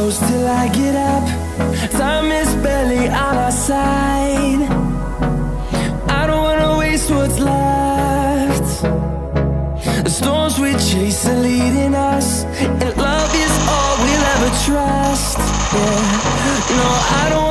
close till I get up. Time is barely on our side. I don't wanna waste what's left. The storms we chase are leading us, and love is all we'll ever trust. Yeah, no, I don't